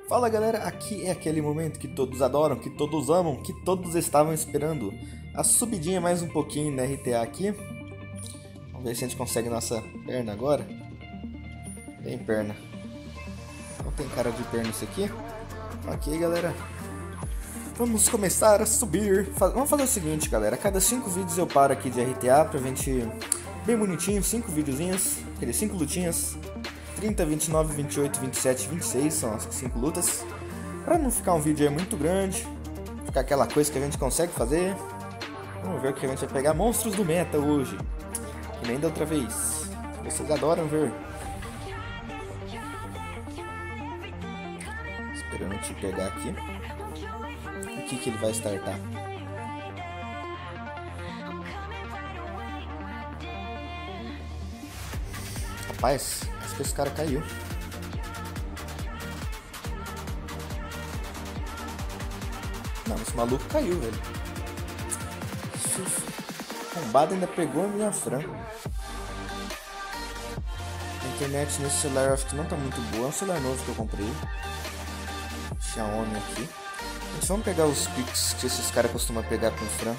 Fala galera, aqui é aquele momento que todos adoram, que todos amam, que todos estavam esperando. A subidinha mais um pouquinho na RTA aqui. Vamos ver se a gente consegue nossa perna agora. Tem perna. Não tem cara de perna isso aqui. Ok galera. Vamos começar a subir. Vamos fazer o seguinte galera, a cada 5 vídeos eu paro aqui de RTA pra gente... Bem bonitinho, 5 videozinhos, aqueles 5 lutinhas. 30, 29, 28, 27, 26 são as 5 lutas. Pra não ficar um vídeo aí muito grande, ficar aquela coisa que a gente consegue fazer. Vamos ver o que a gente vai pegar. Monstros do meta hoje, que nem da outra vez. Vocês adoram ver. Esperando eu te pegar aqui. O que ele vai startar? Rapaz, acho que esse cara caiu. Não, esse maluco caiu, velho. O combado ainda pegou a minha Fran. A internet nesse celular eu acho que não tá muito boa. É um celular novo que eu comprei. Xiaomi aqui. Gente, vamos pegar os pics que esses caras costumam pegar com o Fran.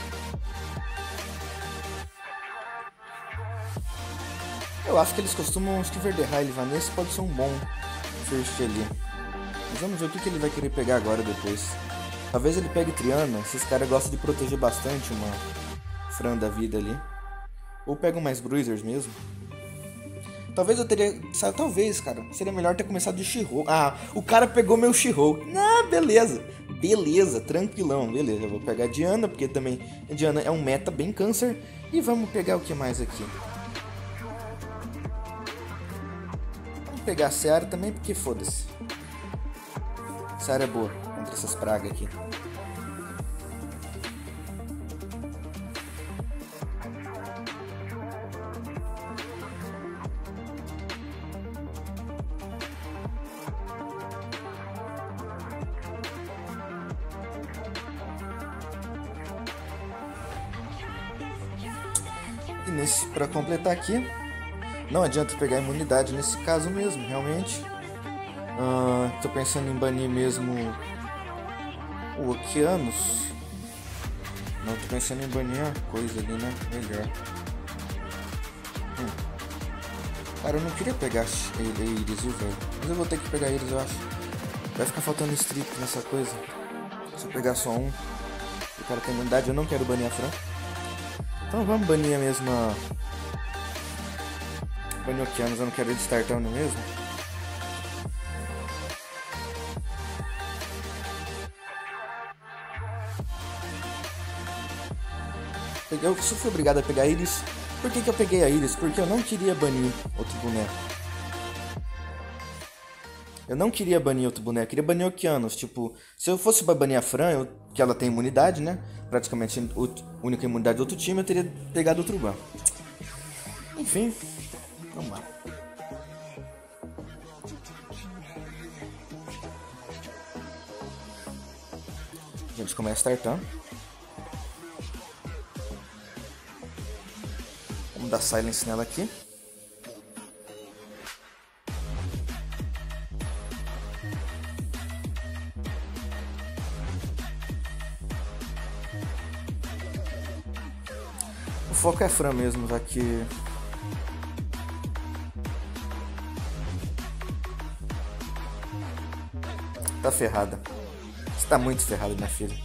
Eu acho que eles costumam, acho que Verderrai e Vanessa pode ser um bom first ali. Mas vamos ver o que ele vai querer pegar agora depois. Talvez ele pegue Triana, esses caras gostam de proteger bastante uma Fran da vida ali. Ou pegam mais Bruisers mesmo. Talvez eu teria... Sabe, talvez, cara, seria melhor ter começado de She-Hulk. Ah, o cara pegou meu She-Hulk. Ah, beleza. Beleza, tranquilão, beleza. Eu vou pegar a Diana, porque também a Diana é um meta bem câncer. E vamos pegar o que mais aqui? Pegar a Seara também, porque foda-se. Seara é boa contra essas pragas aqui. E nesse, pra completar aqui, não adianta pegar imunidade nesse caso mesmo, realmente. Tô pensando em banir mesmo o Okeanos. Não, tô pensando em banir a coisa ali, né? Melhor. Cara, eu não queria pegar Iris, viu, velho? Mas eu vou ter que pegar Iris, eu acho. Vai ficar faltando strip nessa coisa. Se eu pegar só um, o cara tem imunidade, eu não quero banir a Fran. Então vamos banir a mesma... Banir Okeanos, eu não quero ele startando mesmo. Eu só fui obrigado a pegar a Iris. Por que eu peguei a Iris? Porque eu não queria banir outro boneco. Eu não queria banir outro boneco, eu queria banir Okeanos. Tipo, se eu fosse banir a Fran, que ela tem imunidade, né? Praticamente a única imunidade do outro time, eu teria pegado outro ban. Enfim, vamos lá. A gente começa startando. Vamos dar silence nela aqui. O foco é a Fran mesmo, já que... Tá ferrada. Você tá muito ferrada, minha filha.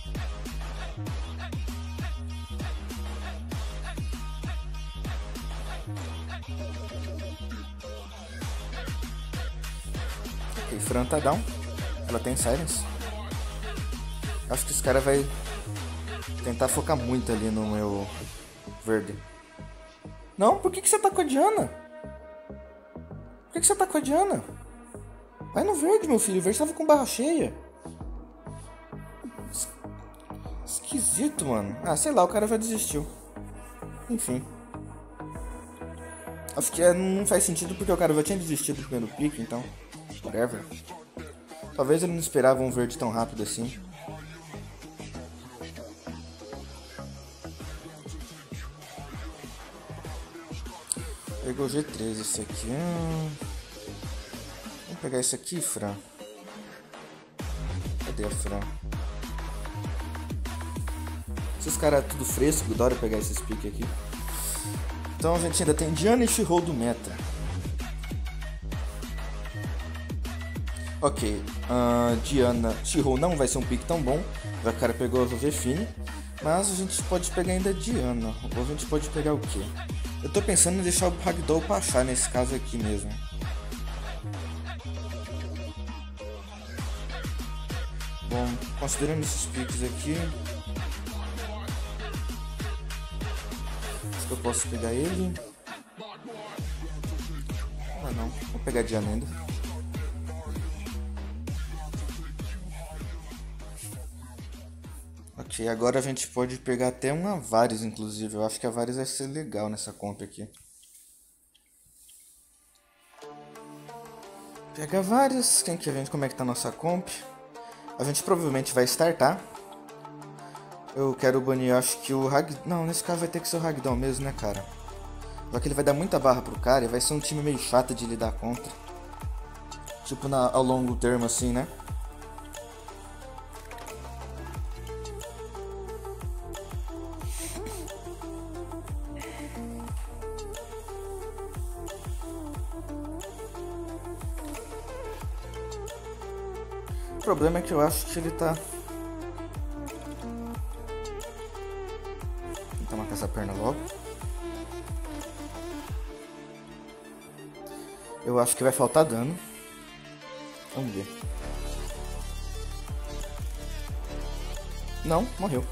Ok, Fran tá down. Ela tem silence. Acho que esse cara vai tentar focar muito ali no meu verde. Não, por que você tá com a Diana? Por que você tá com a Diana? Vai no verde, meu filho. O verde tava com barra cheia. Esquisito, mano. Ah, sei lá, o cara já desistiu. Enfim. Acho que não faz sentido porque o cara já tinha desistido do primeiro pick, então... Whatever. Talvez ele não esperava um verde tão rápido assim. Pegou o G3 esse aqui. Vamos pegar esse aqui, Fran. Cadê a Fran? Esses caras tudo fresco, adoro pegar esses piques aqui. Então a gente ainda tem Diana e She-Ra do meta. Ok, Diana, She-Ra não vai ser um pique tão bom. O cara pegou a Zefine. Mas a gente pode pegar ainda Diana. Ou a gente pode pegar o quê? Eu tô pensando em deixar o Ragdoll pra achar nesse caso aqui mesmo. Bom, considerando esses piques aqui, acho que eu posso pegar ele. Ah não, vou pegar Diana ainda. Ok, agora a gente pode pegar até uma Varys, inclusive. Eu acho que a Varys vai ser legal nessa comp aqui. Pega Varys, quem quer ver como é que tá a nossa comp? A gente provavelmente vai startar. Eu quero banir, acho que o Ragdoll... Não, nesse caso vai ter que ser o Ragdoll mesmo, né, cara? Só que ele vai dar muita barra pro cara e vai ser um time meio chato de lidar contra. Tipo, ao longo termo, assim, né? O problema é que eu acho que ele tá... Vou tentar matar essa perna logo. Eu acho que vai faltar dano. Vamos ver. Não, morreu.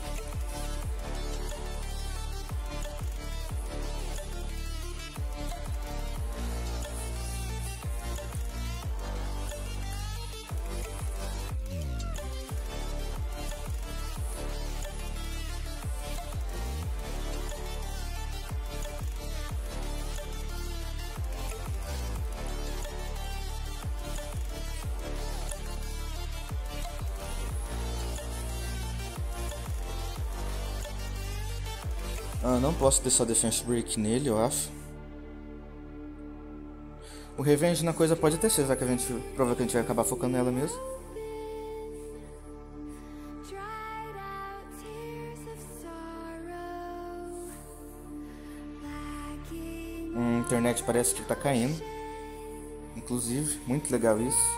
Não posso ter só Defense Break nele, eu acho. O Revenge na coisa pode até ser, já que a gente provavelmente vai acabar focando nela mesmo. A internet parece que tá caindo. Inclusive, muito legal isso.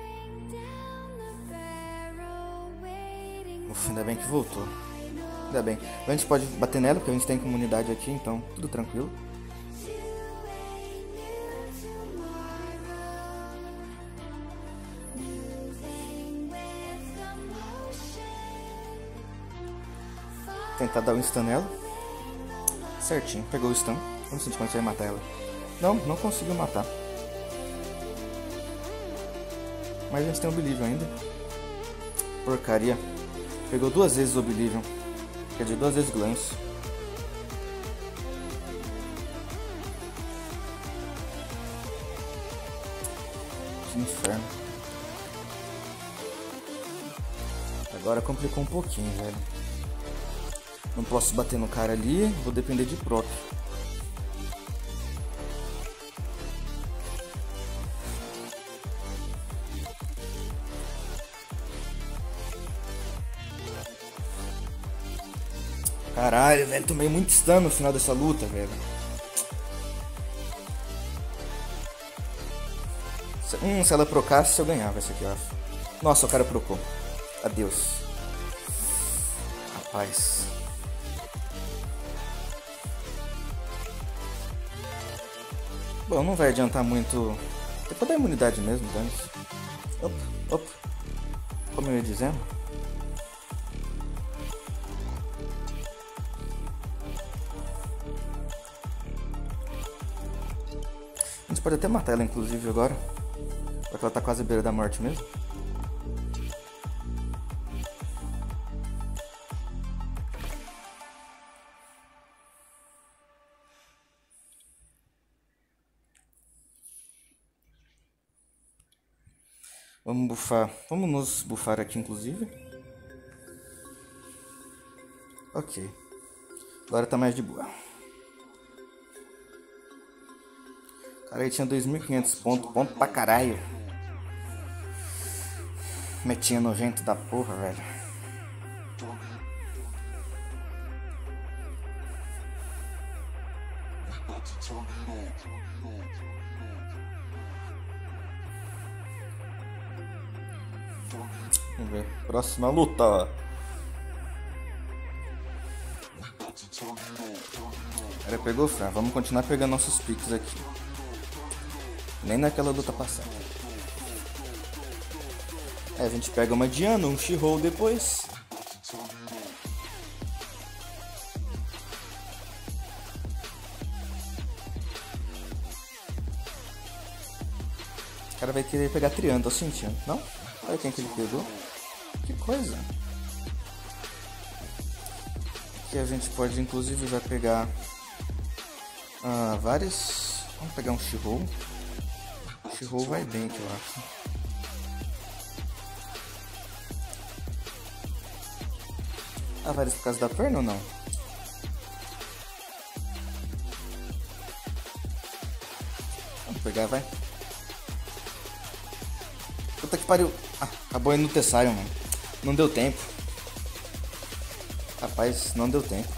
Ufa, ainda bem que voltou. Ainda bem. A gente pode bater nela, porque a gente tem comunidade aqui, então tudo tranquilo. Tentar dar um stun nela. Certinho, pegou o stun. Vamos ver se a gente consegue matar ela. Não, não conseguiu matar. Mas a gente tem o Oblivion ainda. Porcaria. Pegou 2 vezes o Oblivion. Quer dizer, 2 vezes Glance. Que inferno. Agora complicou um pouquinho, velho. Não posso bater no cara ali, vou depender de proc. Caralho, velho, tomei muito stun no final dessa luta, velho. Se ela procasse, eu ganhava essa aqui, eu acho. Nossa, o cara procou. Adeus. Rapaz. Bom, não vai adiantar muito. Depois da imunidade mesmo, dane-se. Opa, opa. Como eu ia dizendo. A gente pode até matar ela, inclusive, agora. Porque ela tá quase à beira da morte mesmo. Vamos bufar. Vamos nos bufar aqui, inclusive. Ok. Agora tá mais de boa. Cara, aí tinha 2.500 pontos. Ponto pra caralho. Metinha nojento da porra, velho. Vamos ver. Próxima luta. Cara, pegou, Fran. Vamos continuar pegando nossos picks aqui. Nem naquela luta passada. Aí a gente pega uma Diana, um She-Hulk depois. O cara vai querer pegar Triângulo, tô sentindo. Não? Olha quem que ele pegou. Que coisa. Aqui a gente pode, inclusive, já pegar vários. Vamos pegar um She-Hulk. She-Hulk vai bem aqui, eu acho. Vários por causa da perna ou não? Vamos pegar, vai. Puta que pariu. Acabou indo no Tessarion, mano. Não deu tempo. Rapaz, não deu tempo.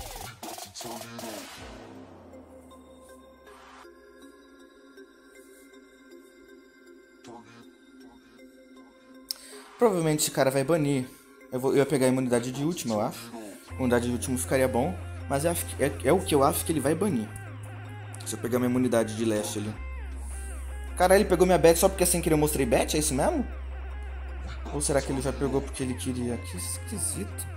Provavelmente esse cara vai banir. Eu ia pegar a imunidade de último, eu acho. A imunidade de último ficaria bom. Mas eu acho que é o que eu acho que ele vai banir. Se eu pegar minha imunidade de leste ali. Caralho, ele pegou minha bet só porque sem querer eu mostrei bet? É isso mesmo? Ou será que ele já pegou porque ele queria? Que esquisito.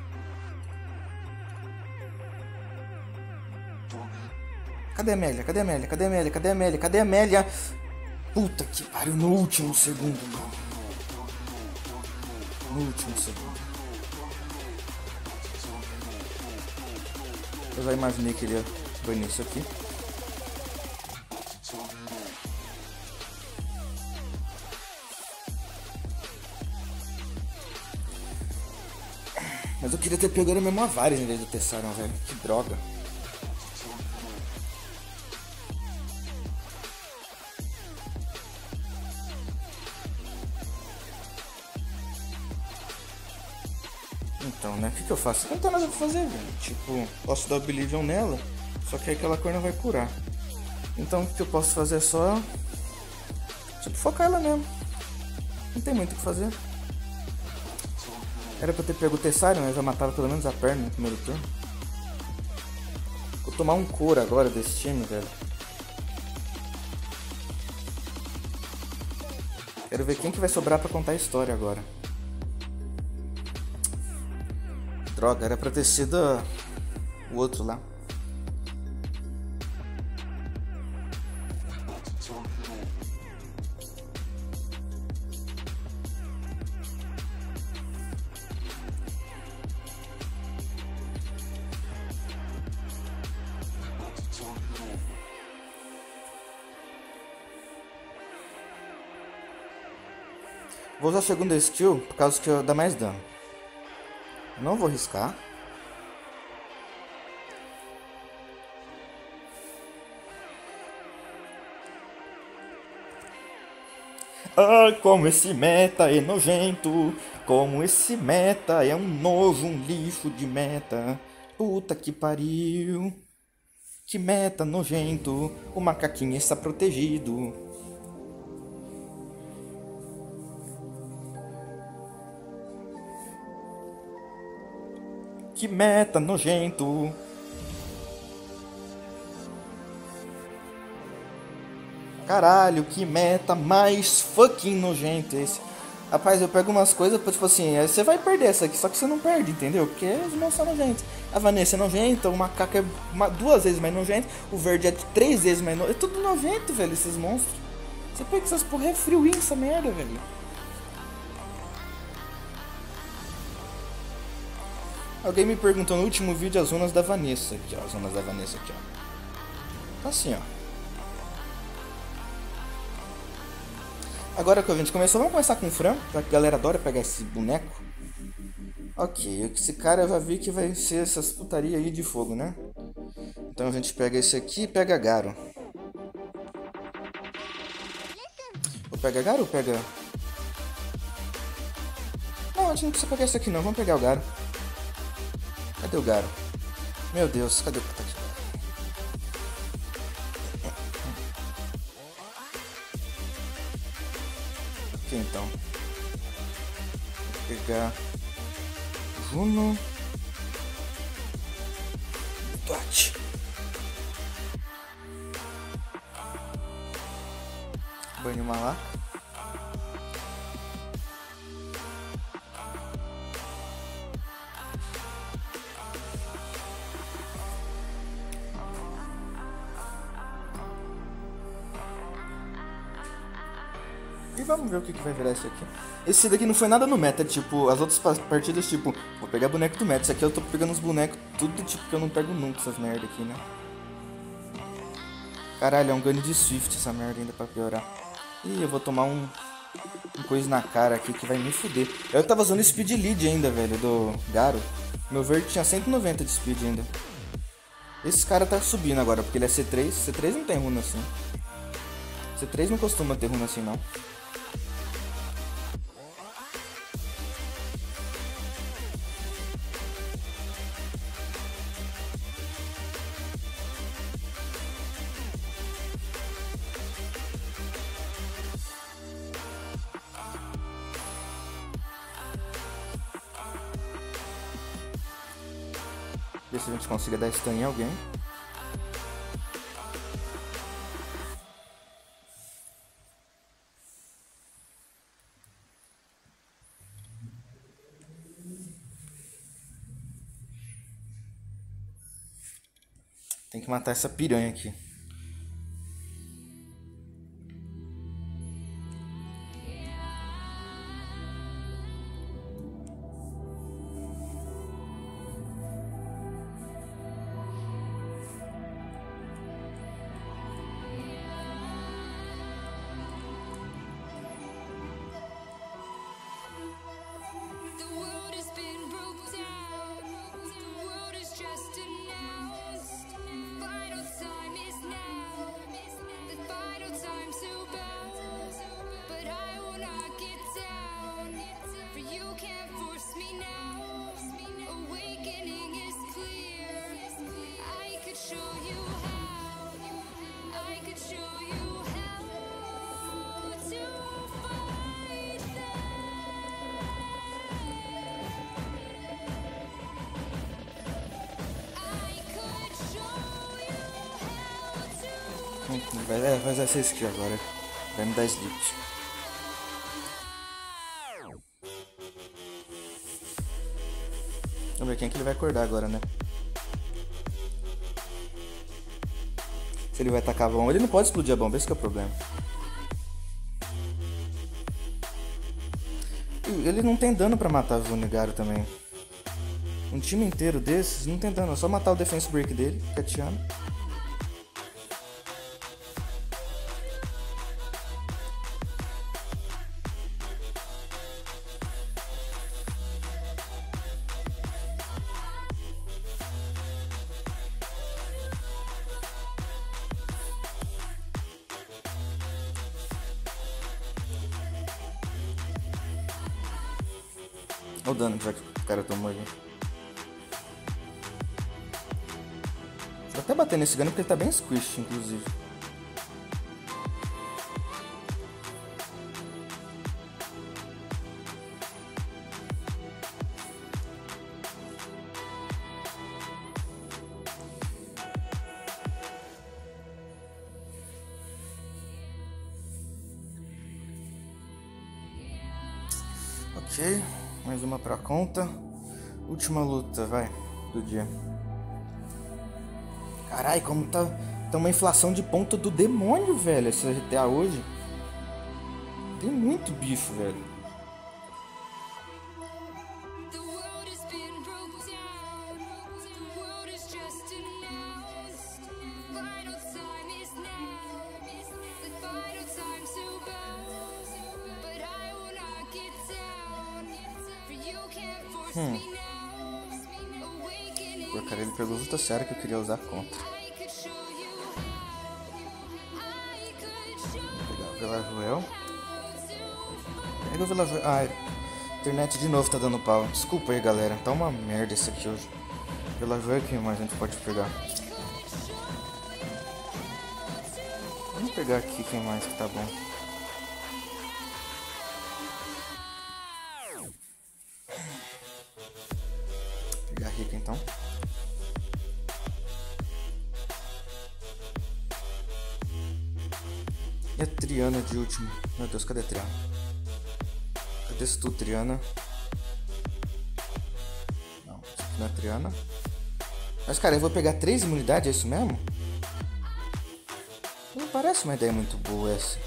Cadê a Amélia? Cadê a Amélia? Cadê a Amélia? Cadê a Amélia? Cadê a Amélia? Puta que pariu, no último segundo, mano. No último segundo. Eu já imaginei que ele ia banir isso aqui. Mas eu queria ter pegado mesmo a Varys em vez do Tessarion, velho. Que droga. Então, né? O que eu faço? Não tem nada pra fazer, velho. Tipo, posso dar Oblivion nela, só que aí aquela cor não vai curar. Então, o que eu posso fazer é só... tipo, focar ela mesmo. Não tem muito o que fazer. Era pra ter pego o Tessarion, eu já matava pelo menos a perna no primeiro turno. Vou tomar um couro agora desse time, velho. Quero ver quem que vai sobrar pra contar a história agora. Droga, era pra ter sido o outro lá. Vou usar a segunda skill por causa que dá mais dano. Não vou arriscar. Como esse meta é nojento. Como esse meta é um nojo, um lixo de meta. Puta que pariu. Que meta nojento. O macaquinho está protegido. Que meta nojento. Caralho, que meta mais fucking nojento esse. Rapaz, eu pego umas coisas, tipo assim, aí você vai perder essa aqui, só que você não perde, entendeu? Porque os monstros são nojentos. A Vanessa é nojenta, o macaco é 2 vezes mais nojento, o verde é 3 vezes mais nojento. É tudo nojento, velho, esses monstros. Você pega essas porra, é frio essa merda, velho. Alguém me perguntou no último vídeo as zonas da Vanessa aqui, ó. As zonas da Vanessa aqui, ó. Tá assim, ó. Agora que a gente começou, vamos começar com o Fran, já que a galera adora pegar esse boneco. Ok, esse cara eu já vi que vai ser essas putaria aí de fogo, né? Então a gente pega esse aqui e pega Garo. Ou pega Garo ou pega... Não, a gente não precisa pegar isso aqui não. Vamos pegar o Garo. Cadê o Garo? Meu Deus, cadê o que tá aqui? Ok, então. Vou pegar Juno. Duarte. Banho Malaca. E vamos ver o que vai virar isso aqui. Esse daqui não foi nada no meta, tipo, as outras partidas, tipo, vou pegar boneco do meta. Isso aqui eu tô pegando os bonecos, tudo tipo que eu não pego nunca essas merda aqui, né? Caralho, é um gun de Swift essa merda ainda pra piorar. Ih, eu vou tomar um coisa na cara aqui que vai me fuder. Eu tava usando Speed Lead ainda, velho, do Garo. Meu verde tinha 190 de Speed ainda. Esse cara tá subindo agora, porque ele é C3. C3 não tem runa assim. C3 não costuma ter runa assim, não. Ver se a gente consiga dar stun em alguém. Tem que matar essa piranha aqui. Vai ser isso aqui agora. Vai me dar sleep. Vamos ver quem é que ele vai acordar agora, né? Se ele vai tacar a bomba. Ele não pode explodir a bomba, esse que é o problema. E ele não tem dano pra matar o Negaro também. Um time inteiro desses não tem dano. É só matar o defense break dele, cateando. Olha o dano já que o cara tomou ali. Vou até bater nesse gun porque ele tá bem squish, inclusive. Ok, mais uma pra conta. Última luta, vai, do dia. Carai, como tá uma inflação de ponta do demônio, velho, essa GTA hoje. Tem muito bicho, velho. Pô, cara, ele pegou luta séria que eu queria usar contra. Vou pegar o Villajoel. Pega o Villajoel. Ah, Internet de novo tá dando pau. Desculpa aí, galera. Tá uma merda isso aqui hoje. Pela ver que mais a gente pode pegar. Vamos pegar aqui quem mais que tá bom. Vou pegar a rica então. E a Triana de último. Meu Deus, cadê a Triana? Cadê tu, Triana? Não, isso aqui não é Triana. Mas cara, eu vou pegar 3 imunidades, é isso mesmo? Não parece uma ideia muito boa essa.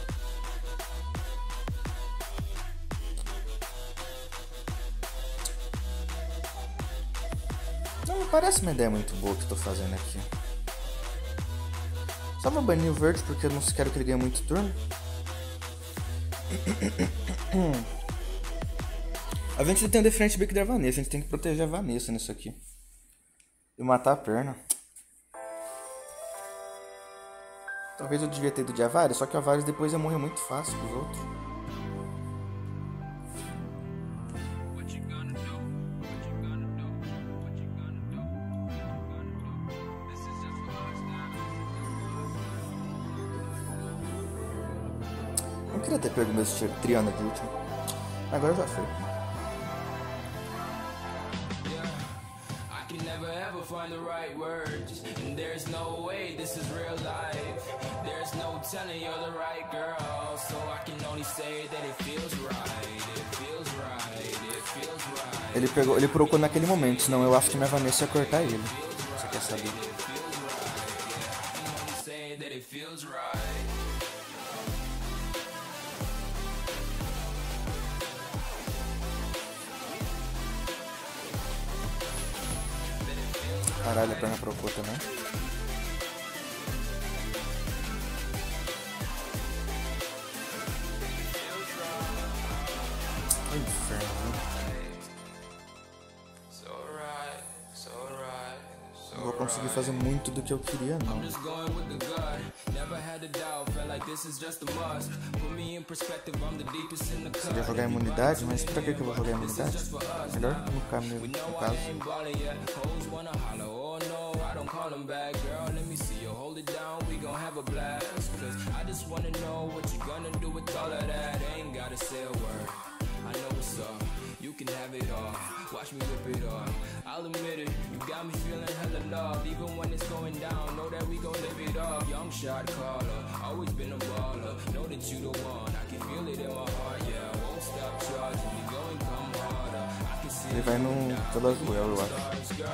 Não parece uma ideia muito boa que eu tô fazendo aqui. Só vou banir o verde porque eu não quero que ele ganhe muito turno. A gente tem um defrente Big da Vanessa, a gente tem que proteger a Vanessa nisso aqui. E matar a perna. Talvez eu devia ter ido de Avares, só que o Avares depois ia morrer muito fácil com os outros. Não queria ter pego meu Triana de último. Agora já foi. Find the right words, and there's no way this is real life. There's no telling you're the right girl, so I can only say that it feels right. It feels right. It feels right. Ele procurou naquele momento, senão eu acho que minha Vanessa ia cortar ele. Você quer saber? Caralho, a perna procurou também. Que inferno, não vou conseguir fazer muito do que eu queria, não. Seria jogar imunidade, mas pra que eu vou jogar imunidade? Melhor no caso. I know what's up, you can have it all. Watch me rip it off. I'll admit it, you got me feeling hella loved. Even when it's going down, know that we gon' live it up. Young shot caller, always been a baller. Know that you the one, I can feel it in my heart. Yeah, I won't stop charging, you go and come harder. I can see Ele vai no pelas duel, eu acho.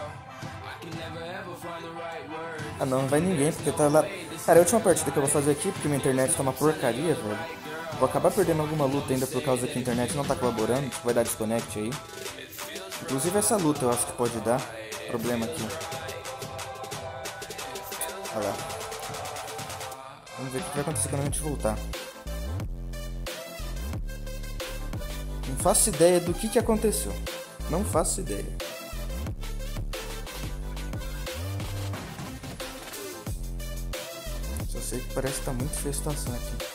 Ah não, não vai ninguém, porque tá lá. Cara, a última partida que eu vou fazer aqui, porque minha internet tá uma porcaria, velho. Vou acabar perdendo alguma luta ainda por causa que a internet não tá colaborando. Vai dar desconect aí. Inclusive essa luta eu acho que pode dar problema aqui. Olha lá. Vamos ver o que vai acontecer quando a gente voltar. Não faço ideia do que aconteceu. Não faço ideia. Só sei que parece que tá muito feia a situação aqui.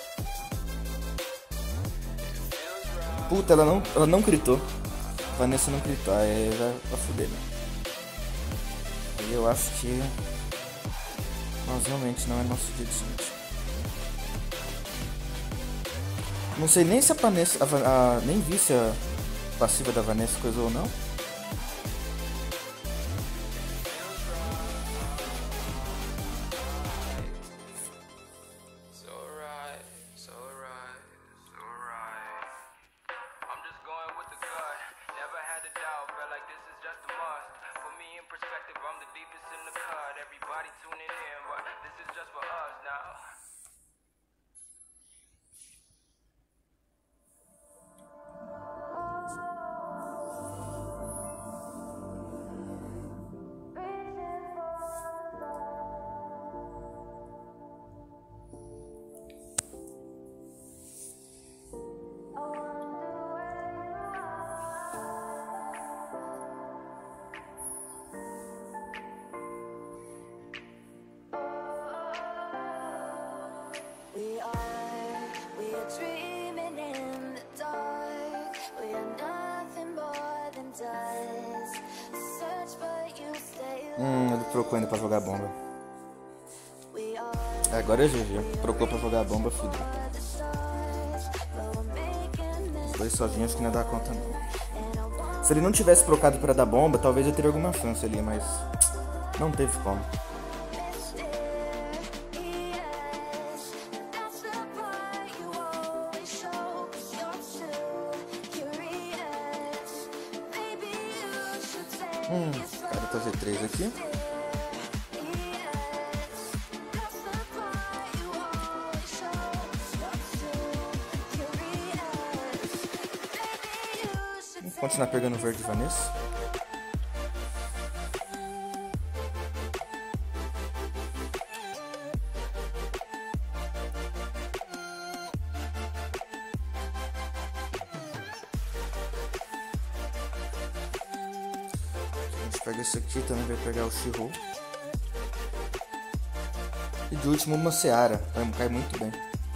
Puta, ela não gritou. A Vanessa não gritou. Aí vai fuder, né? E eu acho que nós realmente não é nosso dia de sorte. Não sei nem se a Vanessa. Nem vi se a passiva da Vanessa coisou ou não. Ele trocou ainda pra jogar bomba. Agora é GG. Trocou pra jogar bomba, fudeu. Os dois sozinhos acho que não ia dar conta não. Se ele não tivesse trocado pra dar bomba, talvez eu teria alguma chance ali, mas não teve como. Cara, fazer 3 aqui. Vou continuar pegando o verde Vanessa. Pega esse aqui, também vai pegar o Shiro. E de último uma Seara, vai cair muito bem.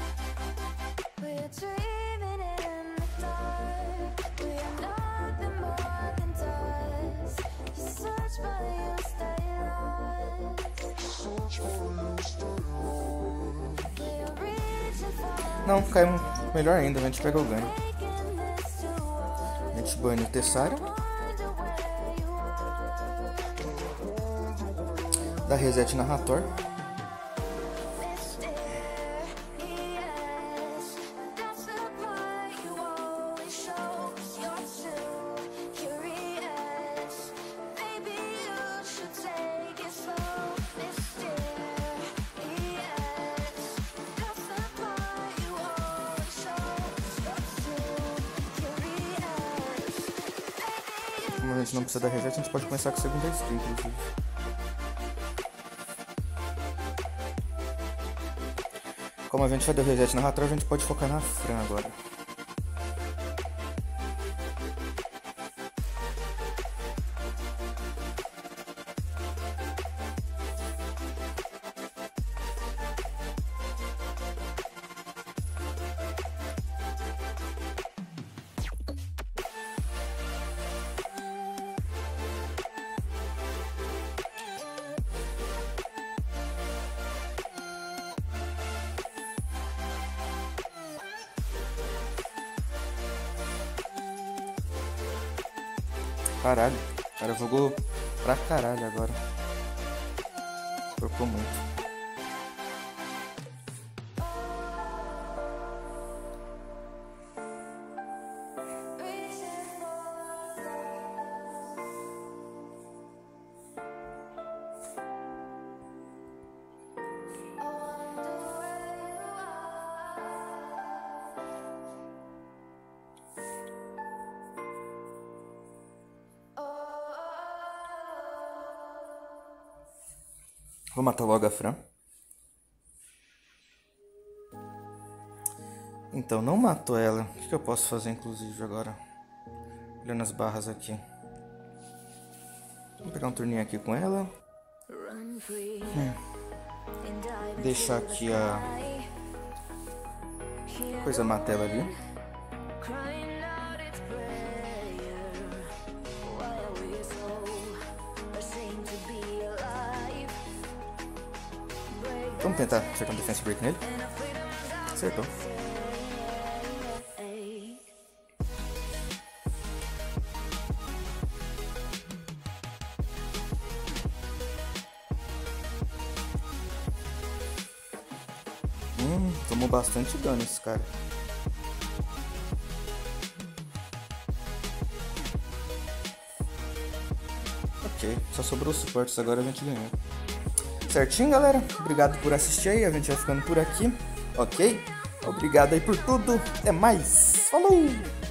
Não, cai melhor ainda, a gente pega o ganho. A gente banha o Tessara. Dá reset na Hathor. Como a gente não precisa dar reset, a gente pode começar com a segunda skill, inclusive. Como a gente vai dar reset na Hathor, a gente pode focar na Fran agora. Caralho, o cara jogou pra caralho agora. Trocou muito. Vou matar logo a Fran. Então, não matou ela. O que eu posso fazer, inclusive, agora? Olhando as barras aqui. Vou pegar um turninho aqui com ela. Deixar aqui a coisa matar ela ali. Vamos tentar acertar um defense break nele. Acertou. Tomou bastante dano esse cara. Ok, só sobrou os suportes, agora a gente ganhou. Certinho, galera? Obrigado por assistir aí, a gente vai ficando por aqui, ok? Obrigado aí por tudo, até mais, falou!